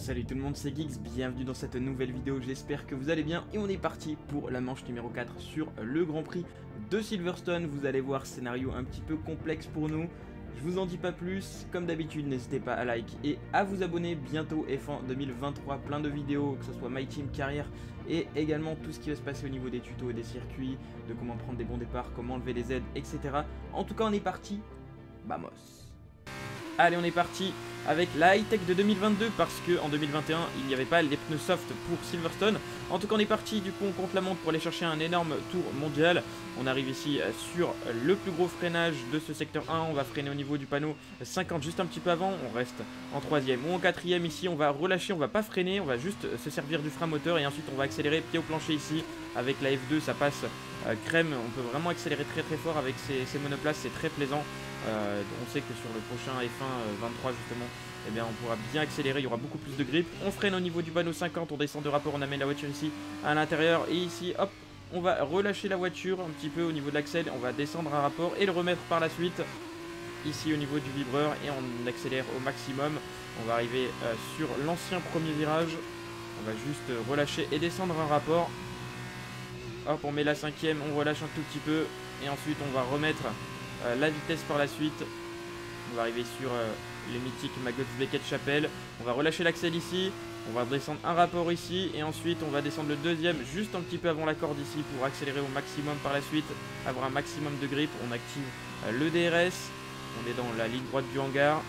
Salut tout le monde, c'est Geeks, bienvenue dans cette nouvelle vidéo, j'espère que vous allez bien et on est parti pour la manche numéro 4 sur le Grand Prix de Silverstone. Vous allez voir, scénario un petit peu complexe pour nous, je vous en dis pas plus, comme d'habitude n'hésitez pas à like et à vous abonner, bientôt F1 2023, plein de vidéos, que ce soit My Team, carrière et également tout ce qui va se passer au niveau des tutos et des circuits, de comment prendre des bons départs, comment enlever les aides, etc. En tout cas on est parti, vamos. Allez, on est parti avec la high-tech de 2022 parce qu'en 2021, il n'y avait pas les pneus soft pour Silverstone. En tout cas, on est parti, du coup, on compte la montre pour aller chercher un énorme tour mondial. On arrive ici sur le plus gros freinage de ce secteur 1. On va freiner au niveau du panneau 50 juste un petit peu avant. On reste en 3e ou en 4e ici. On va relâcher, on va pas freiner, on va juste se servir du frein moteur et ensuite on va accélérer pied au plancher ici. Avec la F2, ça passe crème. On peut vraiment accélérer très très fort avec ces monoplaces, c'est très plaisant. On sait que sur le prochain F1 23 justement, eh bien, on pourra bien accélérer, il y aura beaucoup plus de grip. On freine au niveau du panneau 50, on descend de rapport, on amène la voiture ici à l'intérieur. Et ici, hop, on va relâcher la voiture un petit peu au niveau de l'axel. On va descendre un rapport et le remettre par la suite ici au niveau du vibreur. Et on accélère au maximum. On va arriver sur l'ancien premier virage. On va juste relâcher et descendre un rapport. Hop, on met la 5e, on relâche un tout petit peu. Et ensuite, on va remettre la vitesse par la suite. On va arriver sur les mythiques Maggots Beckett Chapelle. On va relâcher l'axel ici. On va descendre un rapport ici. Et ensuite on va descendre le deuxième juste un petit peu avant la corde ici pour accélérer au maximum par la suite. Avoir un maximum de grip. On active le DRS. On est dans la ligne droite du hangar.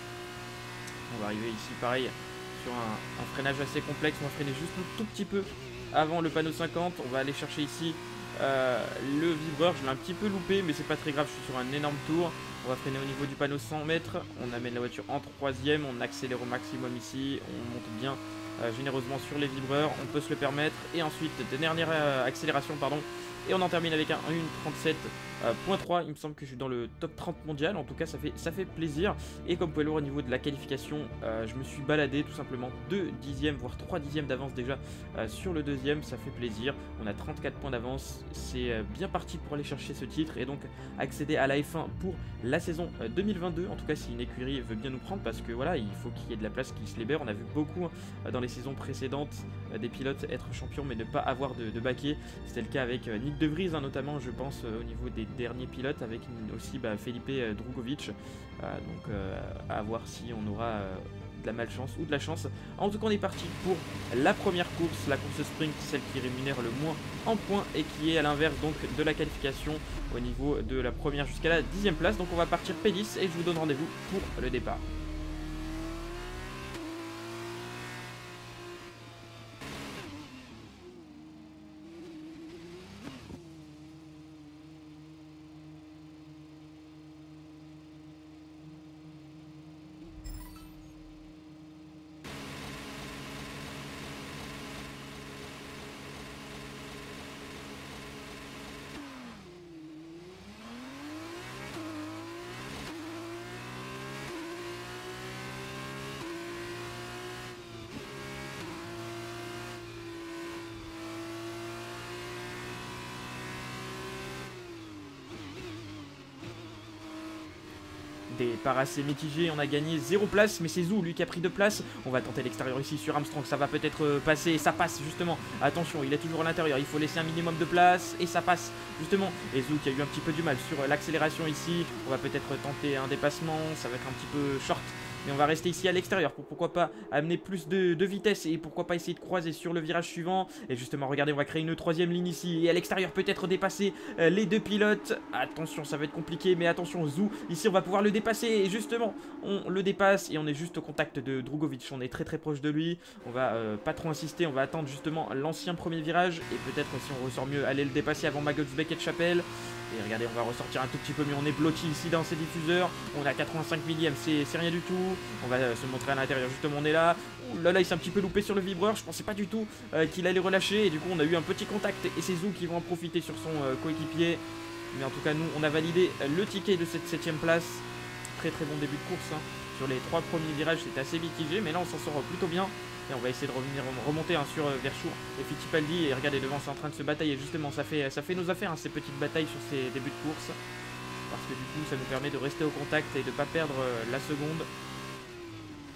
On va arriver ici pareil sur un freinage assez complexe. On va freiner juste un tout petit peu avant le panneau 50. On va aller chercher ici le vibreur, je l'ai un petit peu loupé mais c'est pas très grave, je suis sur un énorme tour. On va freiner au niveau du panneau 100 mètres, on amène la voiture en 3e, on accélère au maximum ici, on monte bien généreusement sur les vibreurs, on peut se le permettre. Et ensuite, dernière accélération pardon, et on en termine avec un 1.37.3. Il me semble que je suis dans le top 30 mondial. En tout cas, ça fait plaisir. Et comme vous pouvez le voir au niveau de la qualification, je me suis baladé tout simplement 2 dixièmes, voire 3 dixièmes d'avance déjà sur le deuxième. Ça fait plaisir. On a 34 points d'avance. C'est bien parti pour aller chercher ce titre et donc accéder à la F1 pour la saison 2022. En tout cas, si une écurie veut bien nous prendre, parce que voilà, il faut qu'il y ait de la place qui se libère. On a vu beaucoup dans les saisons précédentes des pilotes être champions mais ne pas avoir de baquet. C'était le cas avec Nick De Vries, notamment je pense au niveau des derniers pilotes, avec aussi Felipe Drugovich. Donc à voir si on aura de la malchance ou de la chance. En tout cas, on est parti pour la première course, la course sprint, celle qui rémunère le moins en points et qui est à l'inverse donc de la qualification au niveau de la première jusqu'à la 10e place. Donc on va partir P10 et je vous donne rendez-vous pour le départ. Départ assez mitigé, on a gagné 0 place, mais c'est Zou lui qui a pris 2 places. On va tenter l'extérieur ici sur Armstrong, ça va peut-être passer, et ça passe justement. Attention, il est toujours à l'intérieur, il faut laisser un minimum de place, et ça passe justement. Et Zou qui a eu un petit peu du mal sur l'accélération ici. On va peut-être tenter un dépassement, ça va être un petit peu short. Mais on va rester ici à l'extérieur pour pourquoi pas amener plus de vitesse et pourquoi pas essayer de croiser sur le virage suivant. Et justement, regardez, on va créer une 3e ligne ici. Et à l'extérieur, peut-être dépasser les 2 pilotes. Attention, ça va être compliqué, mais attention, Zou, ici, on va pouvoir le dépasser. Et justement, on le dépasse et on est juste au contact de Drugovich. On est très très proche de lui. On va pas trop insister, on va attendre justement l'ancien premier virage. Et peut-être, si on ressort mieux, aller le dépasser avant Maggots Beckett Chapelle. Et regardez, on va ressortir un tout petit peu mieux, on est blotti ici dans ces diffuseurs. On a 85 millièmes, c'est rien du tout. On va se montrer à l'intérieur, justement on est là. Ouh là là, il s'est un petit peu loupé sur le vibreur. Je pensais pas du tout qu'il allait relâcher. Et du coup on a eu un petit contact et c'est Zou qui vont en profiter sur son coéquipier. Mais en tout cas nous on a validé le ticket de cette 7e place. Très très bon début de course hein. Sur les 3 premiers virages c'était assez mitigé, mais là on s'en sort plutôt bien. Et on va essayer de remonter sur Verschoor et Fittipaldi. Et regardez, devant c'est en train de se batailler. Justement ça fait nos affaires ces petites batailles sur ces débuts de course. Parce que du coup ça nous permet de rester au contact et de ne pas perdre la seconde.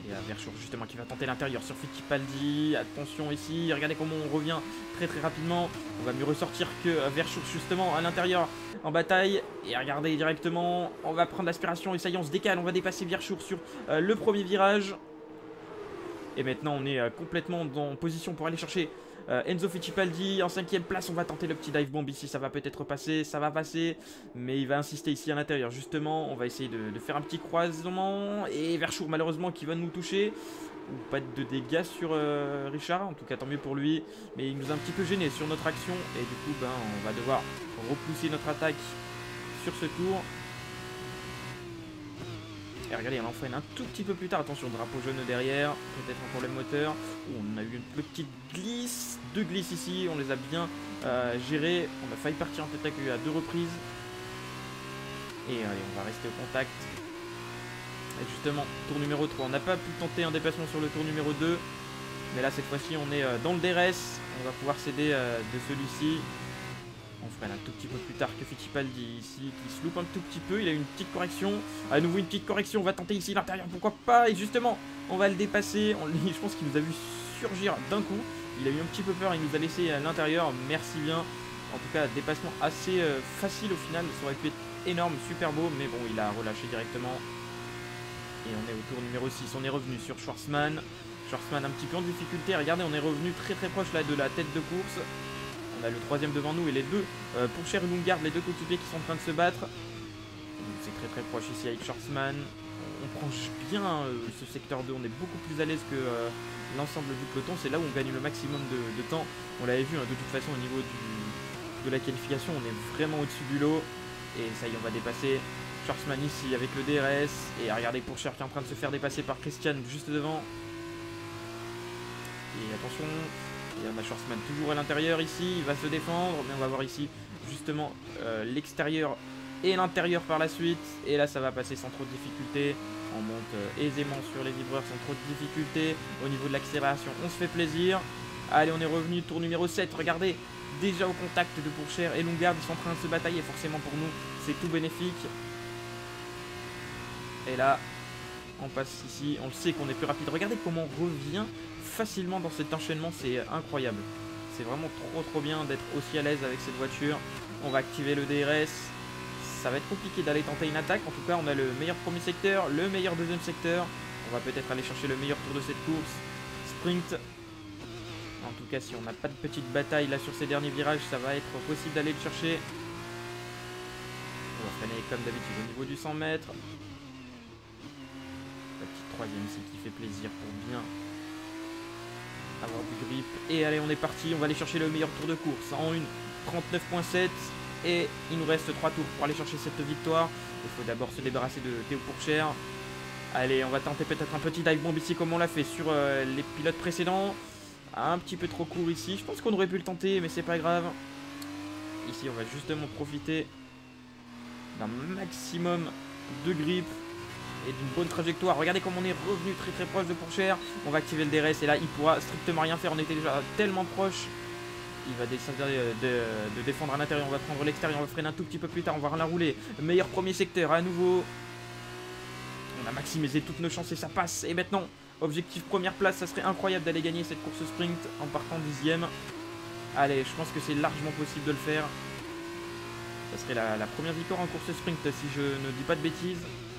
Et Verschoor justement qui va tenter l'intérieur sur Fittipaldi. Attention ici, regardez comment on revient très rapidement. On va mieux ressortir que Verschoor justement à l'intérieur en bataille. Et regardez directement, on va prendre l'aspiration et ça y est, on se décale. On va dépasser Verschoor sur le premier virage. Et maintenant on est complètement en position pour aller chercher Enzo Fittipaldi en 5ème place. On va tenter le petit dive bomb ici, ça va peut-être passer, ça va passer. Mais il va insister ici à l'intérieur justement. On va essayer de faire un petit croisement. Et Verschoor malheureusement qui va nous toucher. Pas de dégâts sur Richard, en tout cas tant mieux pour lui. Mais il nous a un petit peu gêné sur notre action. Et du coup ben, on va devoir repousser notre attaque sur ce tour. Et regardez, on entraîne un tout petit peu plus tard. Attention, drapeau jaune derrière. Peut-être un problème moteur. On a eu une petite glisse. 2 glisses ici. On les a bien gérées. On a failli partir en tête à 2 reprises. Et allez, on va rester au contact. Et justement, tour numéro 3. On n'a pas pu tenter un déplacement sur le tour numéro 2. Mais là, cette fois-ci, on est dans le DRS. On va pouvoir s'aider de celui-ci. On freine un tout petit peu plus tard que Fittipaldi ici, qui se loupe un tout petit peu. Il a eu une petite correction. À nouveau une petite correction. On va tenter ici l'intérieur, pourquoi pas. Et justement, on va le dépasser. Je pense qu'il nous a vu surgir d'un coup. Il a eu un petit peu peur. Il nous a laissé à l'intérieur. Merci bien. En tout cas, dépassement assez facile au final. Ça aurait pu être énorme, super beau. Mais bon, il a relâché directement. Et on est au tour numéro 6. On est revenu sur Schwarzman. Schwarzman un petit peu en difficulté. Regardez, on est revenu très proche là de la tête de course. On a le 3ème devant nous et les deux Pourchaire et Lundgaard, les deux coéquipiers qui sont en train de se battre. C'est très proche ici avec Schwarzman. On prend bien ce secteur 2, on est beaucoup plus à l'aise que l'ensemble du peloton. C'est là où on gagne le maximum de temps. On l'avait vu hein, de toute façon au niveau de la qualification, on est vraiment au-dessus du lot. Et ça y est, on va dépasser Schwarzman ici avec le DRS. Et regardez Pourchaire qui est en train de se faire dépasser par Christian juste devant. Et attention, et on a Schwarzman toujours à l'intérieur ici, il va se défendre, mais on va voir ici justement l'extérieur et l'intérieur par la suite. Et là ça va passer sans trop de difficulté, on monte aisément sur les vibreurs sans trop de difficulté. Au niveau de l'accélération on se fait plaisir. Allez, on est revenu, tour numéro 7, regardez, déjà au contact de Pourchaire et Lundgaard, ils sont en train de se batailler, forcément pour nous c'est tout bénéfique. Et là on passe ici, on le sait qu'on est plus rapide. Regardez comment on revient facilement dans cet enchaînement, c'est incroyable. C'est vraiment trop bien d'être aussi à l'aise avec cette voiture. On va activer le DRS. Ça va être compliqué d'aller tenter une attaque. En tout cas, on a le meilleur premier secteur, le meilleur deuxième secteur. On va peut-être aller chercher le meilleur tour de cette course. Sprint. En tout cas, si on n'a pas de petite bataille là sur ces derniers virages, ça va être possible d'aller le chercher. On va freiner comme d'habitude au niveau du 100 mètres. La petite 3ème ici qui fait plaisir pour bien avoir du grip. Et allez, on est parti, on va aller chercher le meilleur tour de course en 39.7. Et il nous reste 3 tours pour aller chercher cette victoire. Il faut d'abord se débarrasser de Théo Pourchaire. Allez, on va tenter peut-être un petit dive bomb ici comme on l'a fait sur les pilotes précédents. Un petit peu trop court ici, je pense qu'on aurait pu le tenter mais c'est pas grave. Ici on va justement profiter d'un maximum de grip et d'une bonne trajectoire. Regardez comme on est revenu très proche de Pourchaire. On va activer le DRS et là il pourra strictement rien faire, on était déjà tellement proche. Il va décider de défendre à l'intérieur, on va prendre l'extérieur, on va freiner un tout petit peu plus tard, on va la rouler. Meilleur premier secteur à nouveau. On a maximisé toutes nos chances et ça passe. Et maintenant, objectif première place, ça serait incroyable d'aller gagner cette course sprint en partant 10ème. Allez, je pense que c'est largement possible de le faire. Ça serait la première victoire en course sprint si je ne dis pas de bêtises.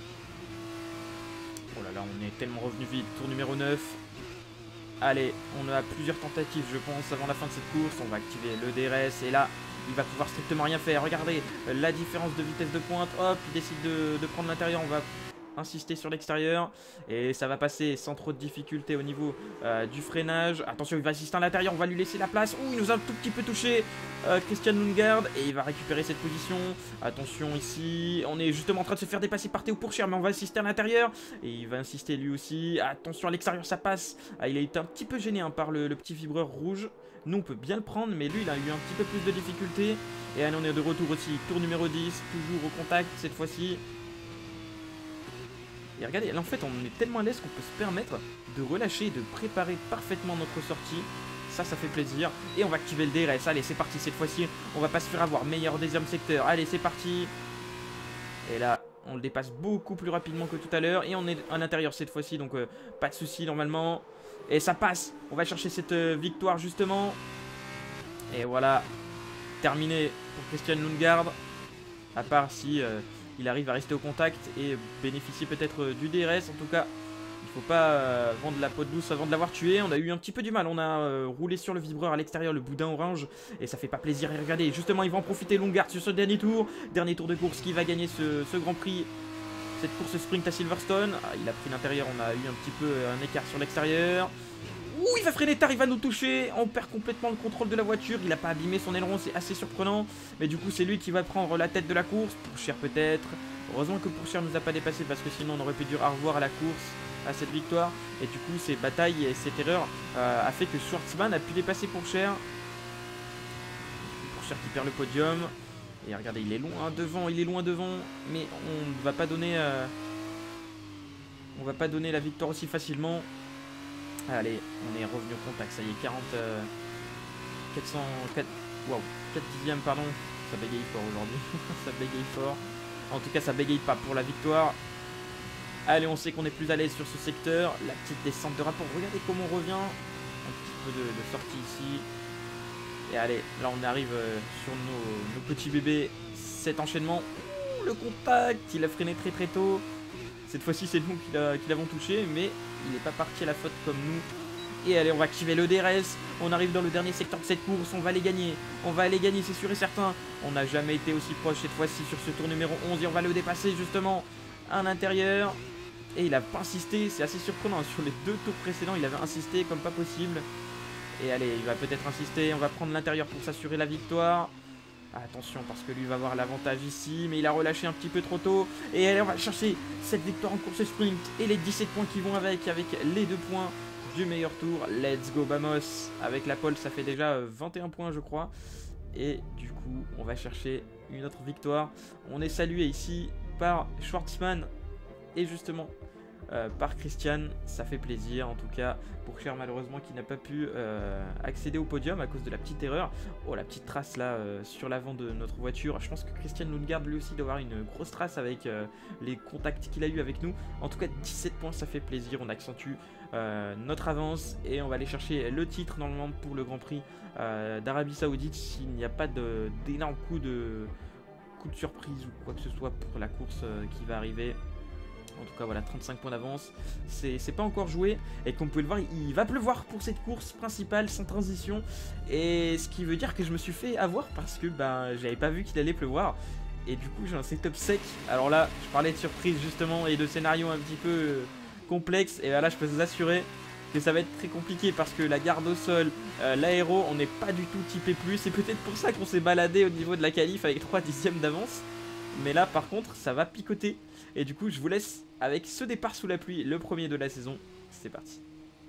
Oh là là, on est tellement revenu vite. Tour numéro 9. Allez, on a plusieurs tentatives je pense avant la fin de cette course. On va activer le DRS et là il va pouvoir strictement rien faire. Regardez la différence de vitesse de pointe. Hop, il décide de prendre l'intérieur. On va insister sur l'extérieur et ça va passer sans trop de difficulté au niveau du freinage. Attention, il va assister à l'intérieur, on va lui laisser la place. Ouh, il nous a un tout petit peu touché Christian Lundgaard et il va récupérer cette position. Attention ici, on est justement en train de se faire dépasser par Théo Pourchaire, mais on va assister à l'intérieur et il va insister lui aussi. Attention à l'extérieur, ça passe. Il a été un petit peu gêné par le petit vibreur rouge. Nous on peut bien le prendre, mais lui il a eu un petit peu plus de difficulté. Et allez, on est de retour aussi, tour numéro 10, toujours au contact cette fois-ci. Et regardez, là en fait on est tellement à l'aise qu'on peut se permettre de relâcher et de préparer parfaitement notre sortie. Ça fait plaisir. Et on va activer le DRS. Allez, c'est parti cette fois-ci. On va pas se faire avoir. Meilleur deuxième secteur. Allez, c'est parti. Et là, On le dépasse beaucoup plus rapidement que tout à l'heure. Et on est à l'intérieur cette fois-ci, donc pas de souci normalement. Et ça passe. On va chercher cette victoire justement. Et voilà. Terminé pour Christian Lundgaard. À part si il arrive à rester au contact et bénéficier peut-être du DRS. En tout cas, il faut pas vendre la peau douce avant de l'avoir tué. On a eu un petit peu du mal. On a roulé sur le vibreur à l'extérieur, le boudin orange. Et ça fait pas plaisir. Et regardez, justement, il va en profiter Lundgaard sur ce dernier tour. Dernier tour de course qui va gagner ce Grand Prix. Cette course sprint à Silverstone. Ah, il a pris l'intérieur. On a eu un petit peu un écart sur l'extérieur. Ouh, il va freiner tard, il va nous toucher. On perd complètement le contrôle de la voiture. Il n'a pas abîmé son aileron, c'est assez surprenant. Mais du coup, c'est lui qui va prendre la tête de la course. Pourchaire peut-être. Heureusement que Pourchaire ne nous a pas dépassé parce que sinon on aurait pu dire au revoir à la course, à cette victoire. Et du coup, ces batailles et cette erreur a fait que Schwartzman a pu dépasser Pourchaire. Pourchaire qui perd le podium. Et regardez, il est loin devant, mais on ne va pas donner, la victoire aussi facilement. Allez, on est revenu au contact, ça y est, 4 dixièmes, pardon. Ça bégaye fort aujourd'hui, ça bégaye fort. En tout cas, ça bégaye pas pour la victoire. Allez, on sait qu'on est plus à l'aise sur ce secteur. La petite descente de rapport, regardez comment on revient. Un petit peu de sortie ici. Et allez, là on arrive sur nos petits bébés. Cet enchaînement, ouh, le contact, il a freiné très tôt. Cette fois-ci c'est nous qui l'avons touché, mais il n'est pas parti à la faute comme nous. Et allez, on va activer le DRS. On arrive dans le dernier secteur de cette course, on va les gagner. On va les gagner, c'est sûr et certain. On n'a jamais été aussi proche cette fois-ci sur ce tour numéro 11 et on va le dépasser justement à l'intérieur. Et il a pas insisté, c'est assez surprenant. Sur les 2 tours précédents, il avait insisté comme pas possible. Et allez, il va peut-être insister, on va prendre l'intérieur pour s'assurer la victoire. Attention parce que lui va avoir l'avantage ici, mais il a relâché un petit peu trop tôt. Et allez, on va chercher cette victoire en course sprint et les 17 points qui vont avec les 2 points du meilleur tour. Let's go Vamos. Avec la pole ça fait déjà 21 points je crois. Et du coup on va chercher une autre victoire. On est salué ici par Schwartzman et justement par Christian, ça fait plaisir en tout cas. Pourchaire malheureusement qui n'a pas pu accéder au podium à cause de la petite erreur. Oh, la petite trace là sur l'avant de notre voiture. Je pense que Christian Lundgaard lui aussi doit avoir une grosse trace avec les contacts qu'il a eu avec nous. En tout cas 17 points, ça fait plaisir. On accentue notre avance et on va aller chercher le titre normalement pour le Grand Prix d'Arabie Saoudite s'il n'y a pas d'énormes coups de surprise ou quoi que ce soit pour la course qui va arriver. En tout cas voilà, 35 points d'avance, c'est pas encore joué. Et comme vous pouvez le voir, il va pleuvoir pour cette course principale sans transition. Et ce qui veut dire que je me suis fait avoir parce que j'avais pas vu qu'il allait pleuvoir. Et du coup j'ai un setup sec. Alors là, je parlais de surprise justement et de scénario un petit peu complexe. Et là je peux vous assurer que ça va être très compliqué parce que la garde au sol, l'aéro, on n'est pas du tout typé plus. C'est peut-être pour ça qu'on s'est baladé au niveau de la qualif avec 3 dixièmes d'avance. Mais là par contre ça va picoter. Et du coup je vous laisse avec ce départ sous la pluie, le premier de la saison. C'est parti.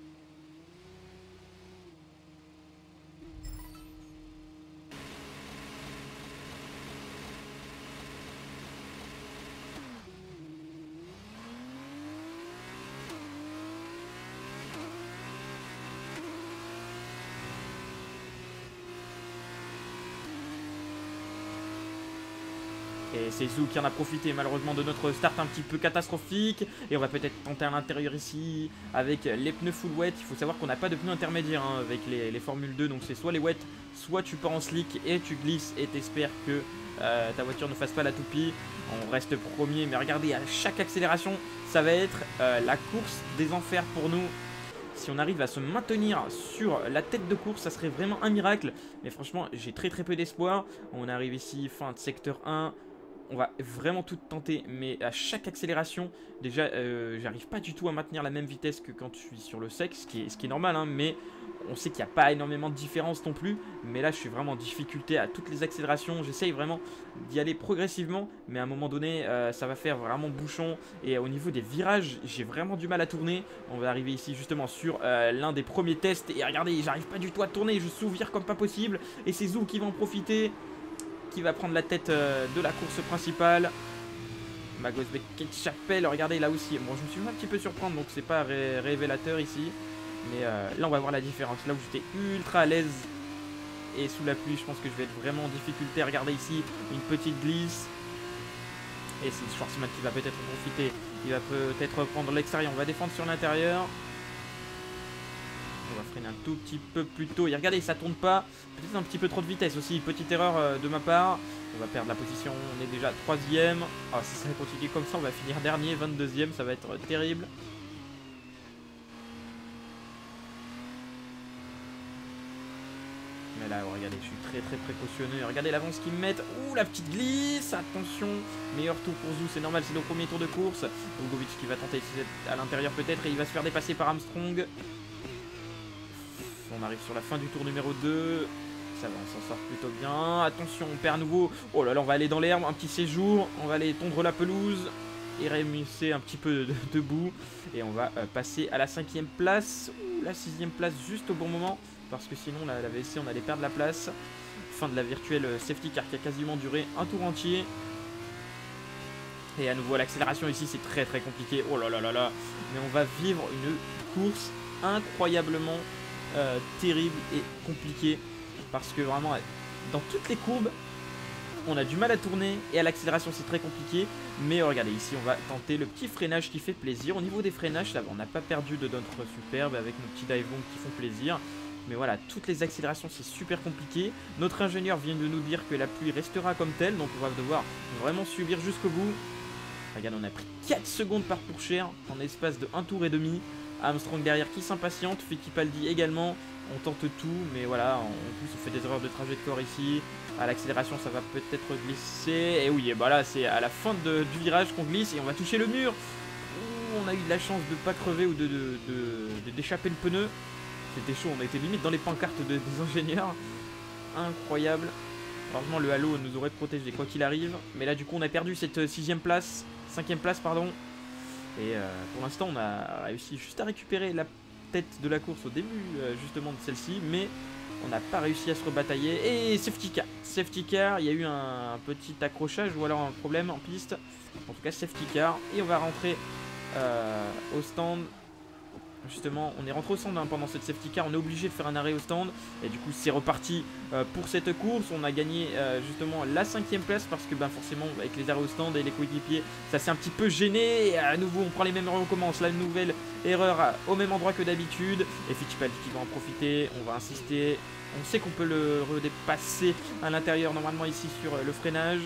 Et c'est Zou qui en a profité malheureusement de notre start un petit peu catastrophique. Et on va peut-être tenter à l'intérieur ici avec les pneus full wet. Il faut savoir qu'on n'a pas de pneus intermédiaires avec les Formule 2. Donc c'est soit les wet, soit tu pars en slick et tu glisses et t'espères que ta voiture ne fasse pas la toupie. On reste premier, mais regardez, à chaque accélération, ça va être la course des enfers pour nous. Si on arrive à se maintenir sur la tête de course, ça serait vraiment un miracle. Mais franchement, j'ai très peu d'espoir. On arrive ici, fin de secteur 1. On va vraiment tout tenter, mais à chaque accélération, déjà, j'arrive pas du tout à maintenir la même vitesse que quand je suis sur le sec, ce qui est normal, hein, mais on sait qu'il n'y a pas énormément de différence non plus. Mais là, je suis vraiment en difficulté à toutes les accélérations. J'essaye vraiment d'y aller progressivement, mais à un moment donné, ça va faire vraiment bouchon. Et au niveau des virages, j'ai vraiment du mal à tourner. On va arriver ici justement sur l'un des premiers tests. Et regardez, j'arrive pas du tout à tourner, je sous-vire comme pas possible. Et c'est Zou qui va en profiter, qui va prendre la tête de la course principale. Magosbeck Chapelle, regardez là aussi. Bon, je me suis fait un petit peu surprendre, donc c'est pas révélateur ici. Mais là, on va voir la différence. Là où j'étais ultra à l'aise et sous la pluie, je pense que je vais être vraiment en difficulté. Regardez ici, une petite glisse. Et c'est Schwarzman qui va peut-être profiter. Il va peut-être prendre l'extérieur. On va défendre sur l'intérieur. On va freiner un tout petit peu plus tôt. Et regardez, ça tourne pas. Peut-être un petit peu trop de vitesse aussi. Petite erreur de ma part. On va perdre la position. On est déjà 3ème. Ah, si ça continue comme ça, on va finir dernier, 22ème. Ça va être terrible. Mais là, regardez, je suis très précautionneux. Regardez l'avance qu'ils me mettent. Ouh, la petite glisse. Attention. Meilleur tour pour Zou, c'est normal, c'est le premier tour de course. Bogovic qui va tenter à l'intérieur peut-être. Et il va se faire dépasser par Armstrong. On arrive sur la fin du tour numéro 2. Ça va, on s'en sort plutôt bien. Attention, on perd à nouveau. Oh là là, on va aller dans l'herbe. Un petit séjour. On va aller tondre la pelouse. Et rémusser un petit peu debout. Et on va passer à la 5ème place. Ouh, la 6ème place juste au bon moment. Parce que sinon, la VSC, on allait perdre la place. Fin de la virtuelle safety car qui a quasiment duré un tour entier. Et à nouveau, l'accélération ici, c'est très compliqué. Oh là là là là. Mais on va vivre une course incroyablement terrible et compliquée. Parce que vraiment, dans toutes les courbes, on a du mal à tourner. Et à l'accélération, c'est très compliqué. Mais regardez, ici, on va tenter le petit freinage qui fait plaisir. Au niveau des freinages, ça va, on n'a pas perdu de notre superbe avec nos petits dive bombs qui font plaisir. Mais voilà, toutes les accélérations, c'est super compliqué. Notre ingénieur vient de nous dire que la pluie restera comme telle. Donc on va devoir vraiment subir jusqu'au bout. Regarde, on a pris 4 secondes par pourchère en espace de 1 tour et demi. Armstrong derrière qui s'impatiente. Fittipaldi également. On tente tout. Mais voilà, en plus on fait des erreurs de trajectoire ici. À l'accélération, ça va peut-être glisser. Et oui, et bah là, c'est à la fin du virage qu'on glisse. Et on va toucher le mur. Ouh, on a eu de la chance de ne pas crever ou d'échapper le pneu. C'était chaud, on a été limite dans les pancartes des ingénieurs. Incroyable. Heureusement, le halo nous aurait protégé quoi qu'il arrive. Mais là, du coup, on a perdu cette 6ème place. 5ème place, pardon. Et pour l'instant, on a réussi juste à récupérer la tête de la course au début, justement, de celle-ci. Mais on n'a pas réussi à se rebatailler. Et safety car. Safety car, il y a eu un petit accrochage ou alors un problème en piste. En tout cas, safety car. Et on va rentrer au stand. Justement, on est rentré au stand pendant cette safety car, on est obligé de faire un arrêt au stand. Et du coup, c'est reparti pour cette course. On a gagné justement la 5ème place parce que forcément, avec les arrêts au stand et les coéquipiers, ça s'est un petit peu gêné. Et à nouveau, on prend les mêmes erreurs, on commence la nouvelle erreur au même endroit que d'habitude. Et Fittipaldi qui va en profiter, on va insister. On sait qu'on peut le redépasser à l'intérieur normalement ici sur le freinage.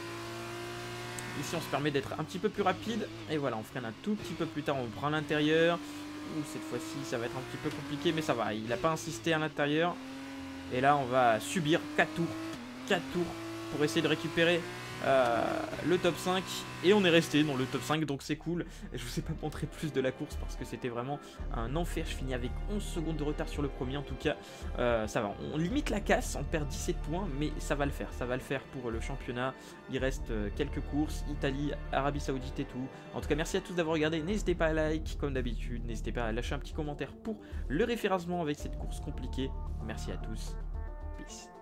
Ici, on se permet d'être un petit peu plus rapide. Et voilà, on freine un tout petit peu plus tard, on prend l'intérieur. Cette fois-ci, ça va être un petit peu compliqué, mais ça va. Il n'a pas insisté à l'intérieur. Et là, on va subir 4 tours. 4 tours pour essayer de récupérer le top 5. Et on est resté dans le top 5, donc c'est cool. Et je vous ai pas montré plus de la course parce que c'était vraiment un enfer. Je finis avec 11 secondes de retard sur le premier. En tout cas, ça va. On limite la casse, on perd 17 points, mais ça va le faire. Ça va le faire pour le championnat. Il reste quelques courses, Italie, Arabie Saoudite et tout. En tout cas, merci à tous d'avoir regardé. N'hésitez pas à like, comme d'habitude. N'hésitez pas à lâcher un petit commentaire pour le référencement avec cette course compliquée. Merci à tous. Peace.